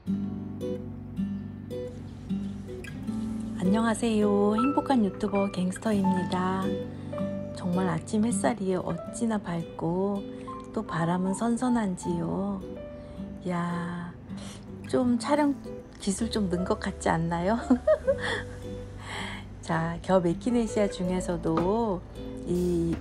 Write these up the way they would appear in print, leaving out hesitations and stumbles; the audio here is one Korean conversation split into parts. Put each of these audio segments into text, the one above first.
안녕하세요. 행복한 유튜버 갱스터입니다. 정말 아침 햇살이 어찌나 밝고 또 바람은 선선한지요. 야, 좀 촬영 기술 좀 는 것 같지 않나요? 자, 겹 에키네시아 중에서도 이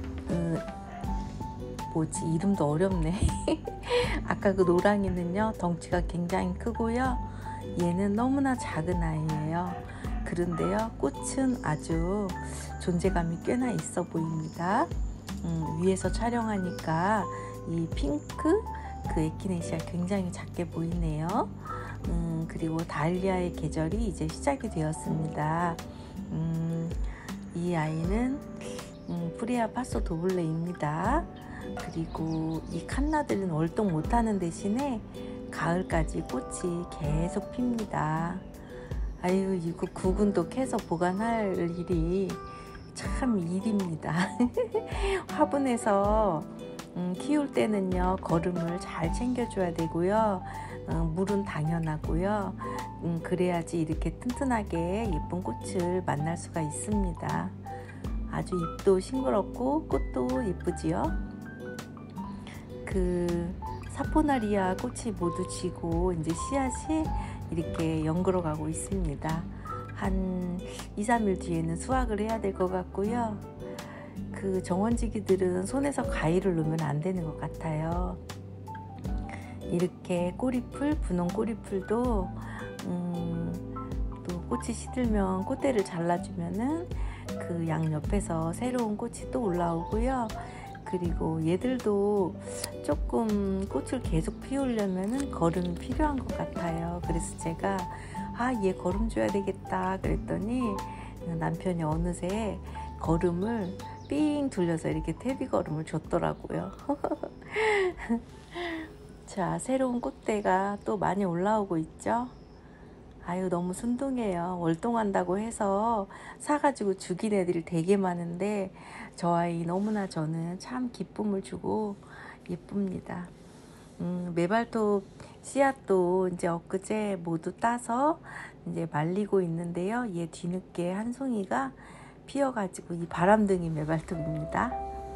뭐지, 이름도 어렵네. 아까 그 노랑이는요, 덩치가 굉장히 크고요. 얘는 너무나 작은 아이예요. 그런데요, 꽃은 아주 존재감이 꽤나 있어 보입니다. 위에서 촬영하니까 이 핑크 그 에키네시아 굉장히 작게 보이네요. 그리고 달리아의 계절이 이제 시작이 되었습니다. 이 아이는 프리아 파소 도블레입니다. 그리고 이 칸나들은 월동 못하는 대신에 가을까지 꽃이 계속 핍니다. 아유, 이거 구근도 캐서 보관할 일이 참 일입니다. 화분에서 키울 때는요, 거름을 잘 챙겨줘야 되고요. 물은 당연하고요. 그래야지 이렇게 튼튼하게 예쁜 꽃을 만날 수가 있습니다. 아주 잎도 싱그럽고 꽃도 예쁘지요. 그 사포나리아 꽃이 모두 지고 이제 씨앗이 이렇게 연그러 가고 있습니다. 한 2-3일 뒤에는 수확을 해야 될 것 같고요. 그 정원지기들은 손에서 가위를 넣으면 안 되는 것 같아요. 이렇게 꼬리풀, 분홍 꼬리풀도 또 꽃이 시들면 꽃대를 잘라주면은 그 양 옆에서 새로운 꽃이 또 올라오고요. 그리고 얘들도 조금 꽃을 계속 피우려면은 거름이 필요한 것 같아요. 그래서 제가 얘 거름 줘야 되겠다 그랬더니 남편이 어느새 거름을 삥 둘려서 이렇게 테디 거름을 줬더라고요. 자, 새로운 꽃대가 또 많이 올라오고 있죠. 아유, 너무 순둥해요. 월동한다고 해서 사가지고 죽인 애들이 되게 많은데 저 아이 너무나 저는 참 기쁨을 주고 예쁩니다. 메발톱 씨앗도 이제 엊그제 모두 따서 이제 말리고 있는데요. 얘 뒤늦게 한 송이가 피어가지고 이 바람둥이 메발톱입니다.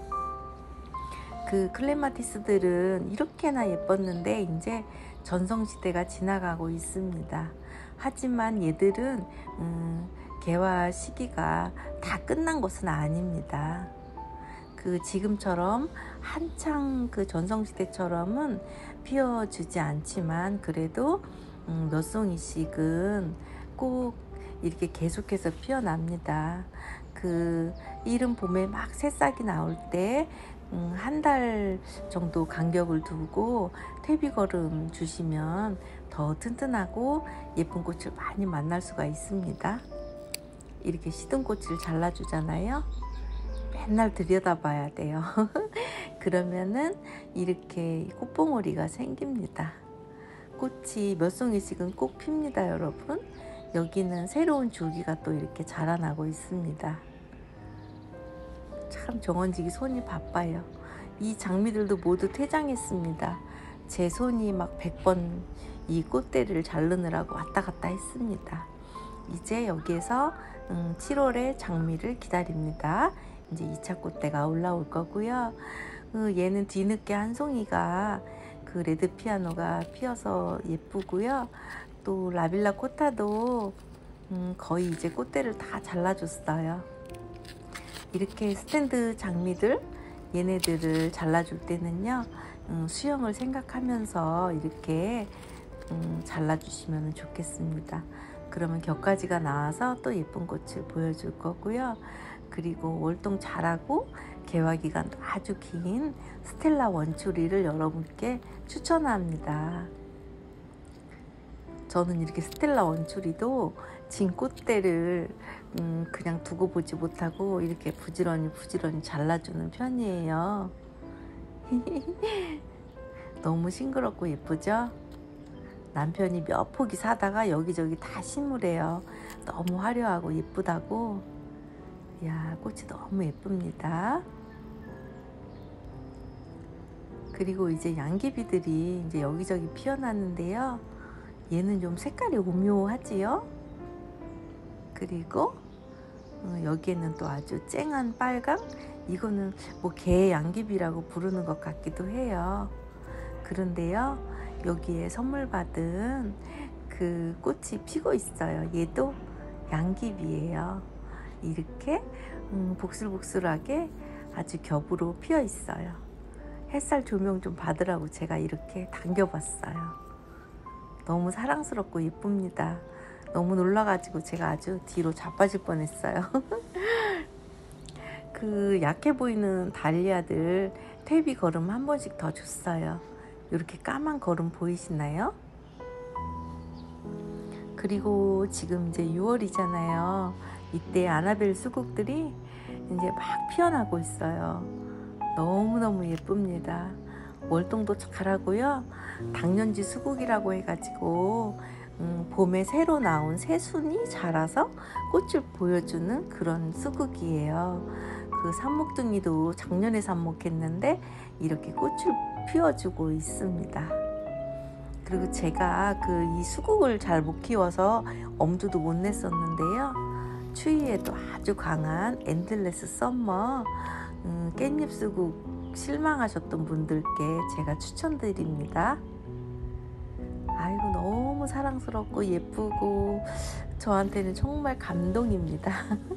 그 클레마티스들은 이렇게나 예뻤는데 이제 전성시대가 지나가고 있습니다. 하지만 얘들은 개화 시기가 다 끝난 것은 아닙니다. 그 지금처럼 한창 그 전성시대처럼은 피어주지 않지만 그래도 몇 송이씩은 꼭 이렇게 계속해서 피어납니다. 그 이른 봄에 막 새싹이 나올 때 한 달 정도 간격을 두고 퇴비거름 주시면 더 튼튼하고 예쁜 꽃을 많이 만날 수가 있습니다. 이렇게 시든 꽃을 잘라주잖아요. 맨날 들여다봐야 돼요. 그러면은 이렇게 꽃봉오리가 생깁니다. 꽃이 몇 송이씩은 꼭 핍니다, 여러분. 여기는 새로운 줄기가 또 이렇게 자라나고 있습니다. 참 정원지기 손이 바빠요. 이 장미들도 모두 퇴장했습니다. 제 손이 막 100번 이 꽃대를 자르느라고 왔다 갔다 했습니다. 이제 여기에서 7월에 장미를 기다립니다. 이제 2차 꽃대가 올라올 거고요. 얘는 뒤늦게 한 송이가 그 레드 피아노가 피어서 예쁘고요. 또 라빌라 코타도 거의 이제 꽃대를 다 잘라줬어요. 이렇게 스탠드 장미들 얘네들을 잘라줄 때는요, 수영을 생각하면서 이렇게 잘라주시면 좋겠습니다. 그러면 겹가지가 나와서 또 예쁜 꽃을 보여줄 거고요. 그리고 월동 잘하고 개화기간 아주 긴 스텔라 원추리를 여러분께 추천합니다. 저는 이렇게 스텔라 원추리도 진 꽃대를 그냥 두고 보지 못하고 이렇게 부지런히 잘라주는 편이에요. 너무 싱그럽고 예쁘죠? 남편이 몇 포기 사다가 여기저기 다 심으래요. 너무 화려하고 예쁘다고. 야, 꽃이 너무 예쁩니다. 그리고 이제 양귀비들이 이제 여기저기 피어났는데요. 얘는 좀 색깔이 오묘하지요. 그리고 여기에는 또 아주 쨍한 빨강, 이거는 뭐 개 양귀비라고 부르는 것 같기도 해요. 그런데요, 여기에 선물 받은 그 꽃이 피고 있어요. 얘도 양귀비예요. 이렇게 복슬복슬하게 아주 겹으로 피어 있어요. 햇살 조명 좀 받으라고 제가 이렇게 당겨봤어요. 너무 사랑스럽고 예쁩니다. 너무 놀라가지고 제가 아주 뒤로 자빠질 뻔했어요. 그 약해 보이는 달리아들 퇴비 걸음 한 번씩 더 줬어요. 이렇게 까만 걸음 보이시나요? 그리고 지금 이제 6월이잖아요. 이때 아나벨 수국들이 이제 막 피어나고 있어요. 너무너무 예쁩니다. 월동도 잘하고요. 당년지 수국이라고 해가지고 봄에 새로 나온 새순이 자라서 꽃을 보여주는 그런 수국이에요. 그 삽목둥이도 작년에 삽목했는데 이렇게 꽃을 피워주고 있습니다. 그리고 제가 이 수국을 잘 못 키워서 엄두도 못 냈었는데요. 추위에도 아주 강한 엔들레스 썸머 깻잎 수국 실망하셨던 분들께 제가 추천드립니다. 아이고, 너무 사랑스럽고 예쁘고 저한테는 정말 감동입니다.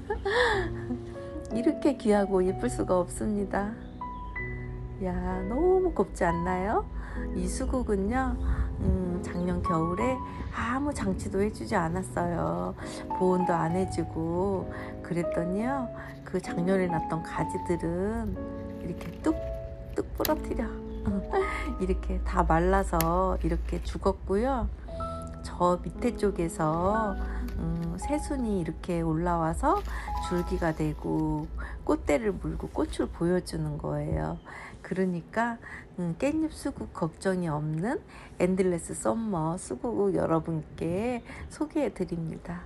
이렇게 귀하고 예쁠 수가 없습니다. 야, 너무 곱지 않나요? 이 수국은요, 작년 겨울에 아무 장치도 해주지 않았어요. 보온도 안 해주고 그랬더니요, 그 작년에 났던 가지들은 이렇게 뚝뚝 부러뜨려 이렇게 다 말라서 이렇게 죽었고요. 저 밑에 쪽에서 새순이 이렇게 올라와서 줄기가 되고 꽃대를 물고 꽃을 보여주는 거예요. 그러니까 깻잎 수국 걱정이 없는 엔들레스 썸머 수국 여러분께 소개해 드립니다.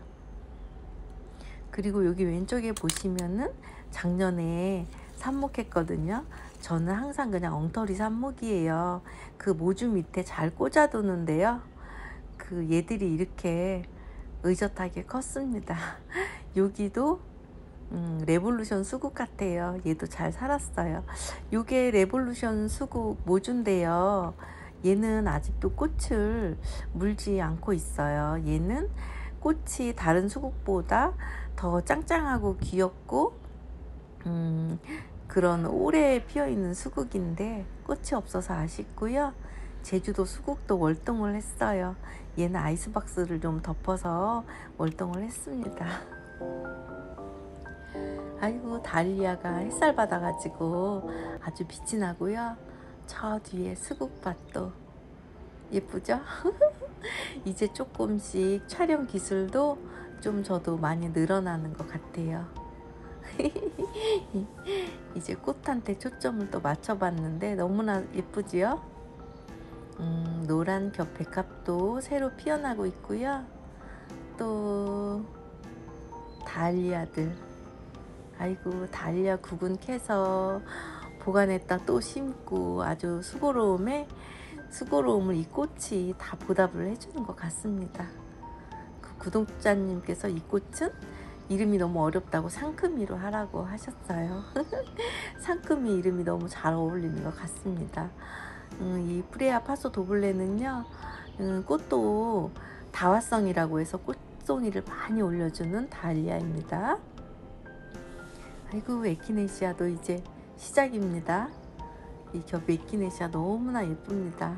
그리고 여기 왼쪽에 보시면은 작년에 삽목했거든요. 저는 항상 그냥 엉터리 삽목이에요. 그 모주 밑에 잘 꽂아두는데요, 그 얘들이 이렇게 의젓하게 컸습니다. 여기도 레볼루션 수국 같아요. 얘도 잘 살았어요. 요게 레볼루션 수국 모주인데요, 얘는 아직도 꽃을 물지 않고 있어요. 얘는 꽃이 다른 수국보다 더 짱짱하고 귀엽고 그런 오래 피어있는 수국인데 꽃이 없어서 아쉽고요. 제주도 수국도 월동을 했어요. 얘는 아이스박스를 좀 덮어서 월동을 했습니다. 아이고, 달리아가 햇살 받아가지고 아주 빛이 나고요. 저 뒤에 수국밭도 예쁘죠? 이제 조금씩 촬영 기술도 좀 저도 많이 늘어나는 것 같아요. 이제 꽃한테 초점을 또 맞춰봤는데 너무나 예쁘지요? 노란 겹 백합도 새로 피어나고 있고요. 또 달리아들, 아이고, 달리아 구근 캐서 보관했다 또 심고 아주 수고로움을 이 꽃이 다 보답을 해주는 것 같습니다. 그 구독자님께서 이 꽃은 이름이 너무 어렵다고 상큼이로 하라고 하셨어요. 상큼이 이름이 너무 잘 어울리는 것 같습니다. 이 프레아 파소 도블레는요, 꽃도 다화성이라고 해서 꽃송이를 많이 올려주는 달리아입니다. 아이고, 에키네시아도 이제 시작입니다. 이 겹 에키네시아 너무나 예쁩니다.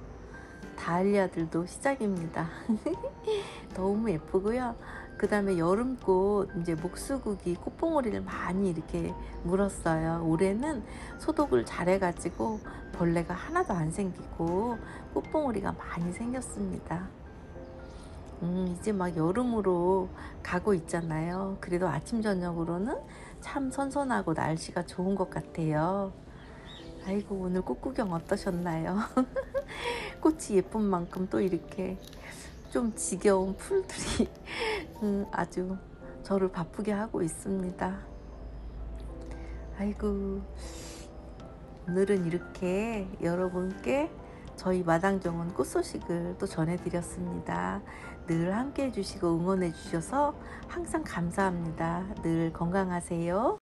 달리아들도 시작입니다. 너무 예쁘고요. 그 다음에 여름꽃 이제 목수국이 꽃봉오리를 많이 이렇게 물었어요. 올해는 소독을 잘 해가지고 벌레가 하나도 안 생기고 꽃봉오리가 많이 생겼습니다. 이제 막 여름으로 가고 있잖아요. 그래도 아침 저녁으로는 참 선선하고 날씨가 좋은 것 같아요. 아이고, 오늘 꽃 구경 어떠셨나요? 꽃이 예쁜 만큼 또 이렇게 좀 지겨운 풀들이 아주 저를 바쁘게 하고 있습니다. 아이고, 오늘은 이렇게 여러분께 저희 마당정원 꽃 소식을 또 전해드렸습니다. 늘 함께 해주시고 응원해 주셔서 항상 감사합니다. 늘 건강하세요.